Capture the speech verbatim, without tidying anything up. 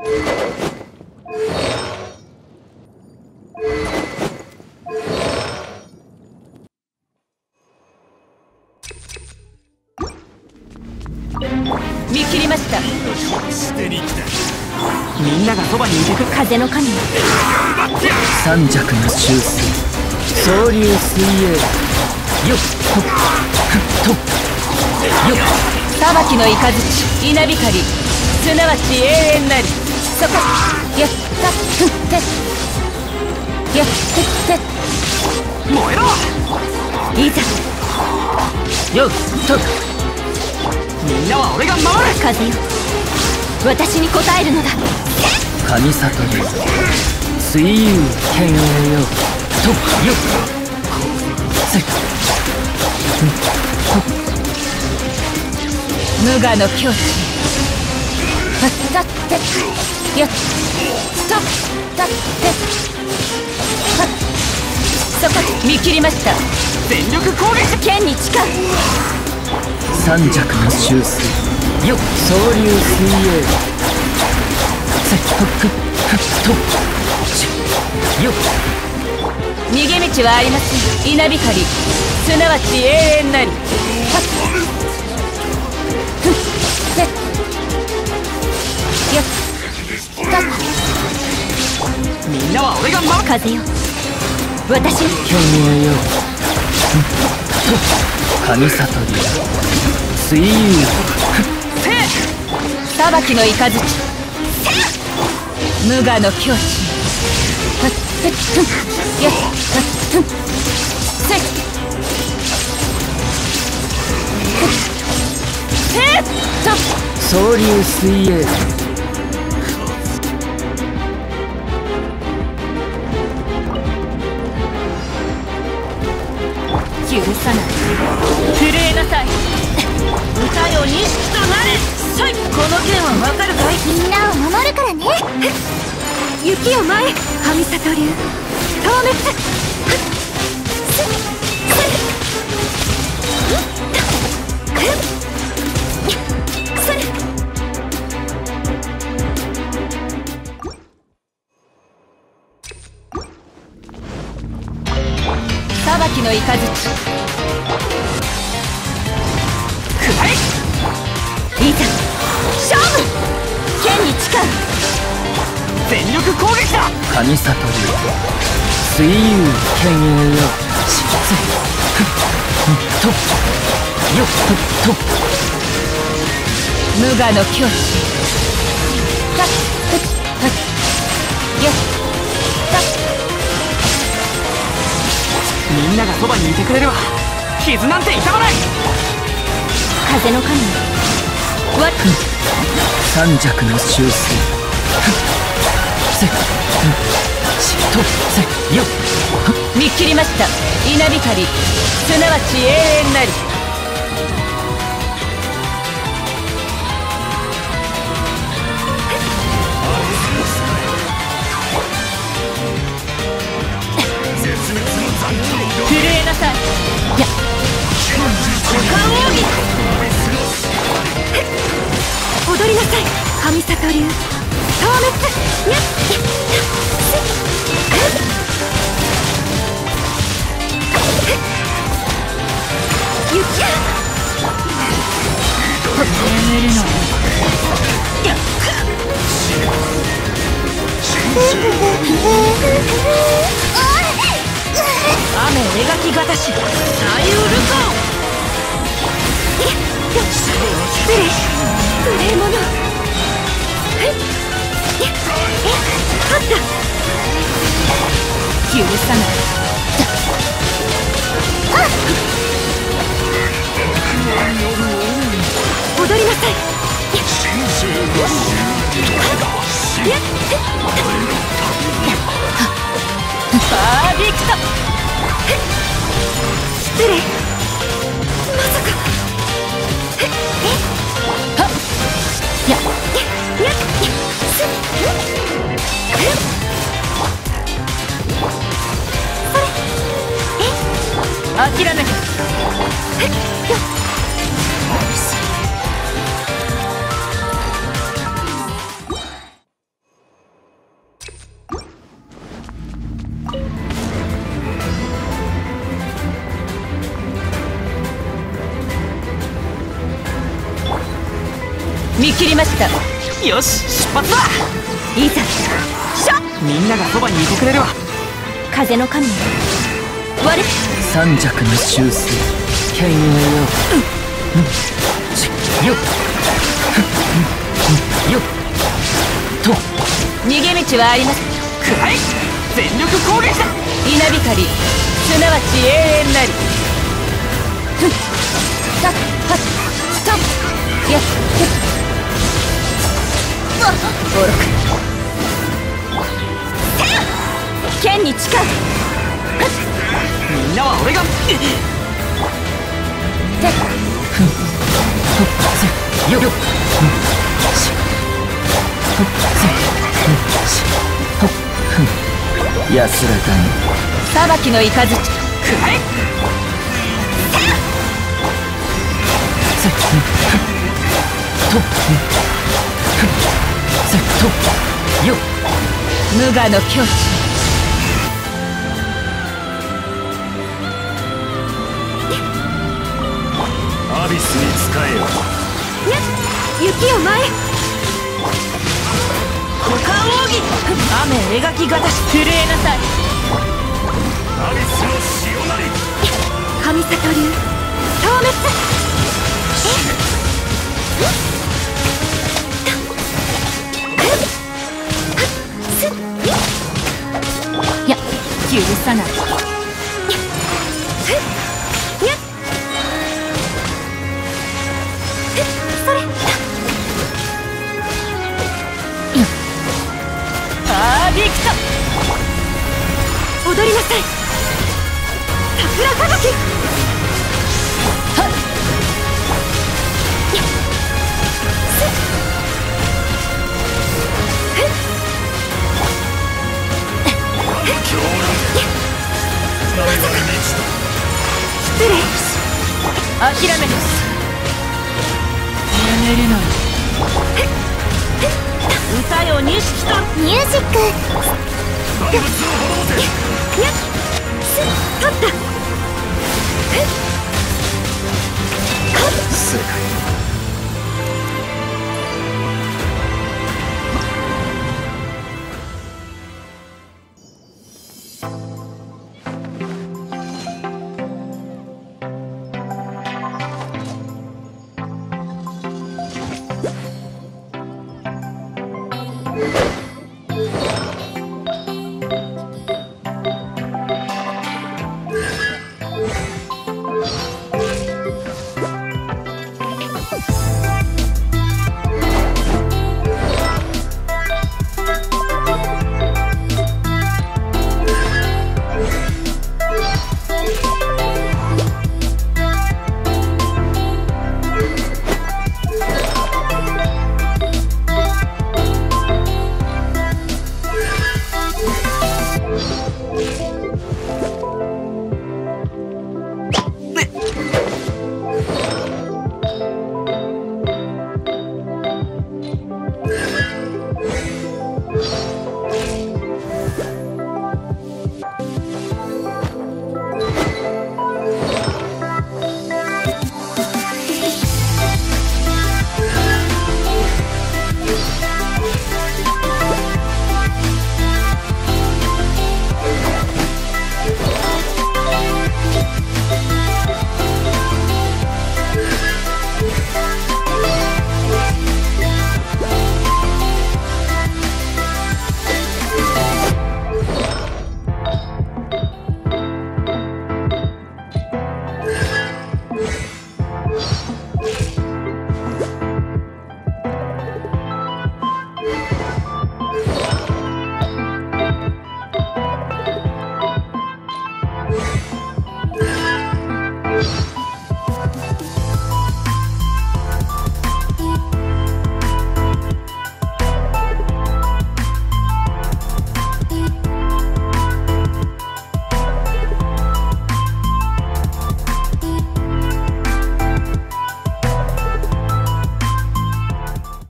見切りました。 みんながそばにいてく。 風の神三尺の修正、総流水泳、よっとっとっよっ。 裁きの雷稲光、すなわち永遠なり。そこやったふってやってって燃えろ。 いざよっとっ。みんなは俺が守る。 風よ、私に応えるのだ。 神里で水遊剣栄よとよっせっ無我の境地、はったってやったったってはっ。そこ見切りました。 全力攻撃。 剣に誓う。 三尺の修正、よっ総流水泳、せっふくふっとよっ。 逃げ道はありません。稲光、すなわち永遠なり。はっふっせっやったっ。 みんなは俺が守る。 風よ、私に剣栄よと神里で水遊裁きの雷無我の境地、はっふっふんやっはっふんせっふっへっと総流水泳、 許さない。震えなさい。歌よ錦となれ。この剣はわかるかい。 みんなを守るからね。 雪よ前、神里流透滅。裁きの雷くらえ。いざ勝負。剣に誓う。 全力攻撃だ。神里流水遊剣栄よしつふっとよっとっと。 無我の境地、たっふっはっよったっ。 みんながそばにいてくれるわ。傷なんて痛まない。 風の神わっ。 三尺の修正、せっしとせよっ。 見切りました。稲光、すなわち永遠なり。震えなさい。や股間奥義。踊りなさい。神里流透滅。やっ雪や眠るのやっ雨描きがたし大ウルコ失礼無礼者。あった許さない。踊りなさい。パーフェクト。失礼。まさか。えはっやややすえそれえ諦めてえよっ見切りました。 よし出発だ。 いざしょ。 みんながそばにいてくれるわ。 風の神よ、我三尺の修正剣影よ、うんちよっよっと逃げ道はあります。 くらい全力攻撃だ。 稲光すなわち永遠なり。ふっさっはっストップやっふっおろくせや剣に誓う。 みんなは俺がてふんほっせよよっふんしほっせふんしほっふん安らかに裁きの雷くらえ。 せっふんとふんせっとよっ無我の境地。 アビスに仕えよ。 にゃ雪を前。股間奥義雨描きがたし震えなさい。 アビスの潮なり。 神里流消滅。いや許さない。それパーフェクト。踊りなさい桜吹雪。はっすっ狂乱我々にちと失礼。諦めます眠れない。歌よ錦とミュージック。 万物を滅ぼせ。 にゃっすっ取った。 正解。 you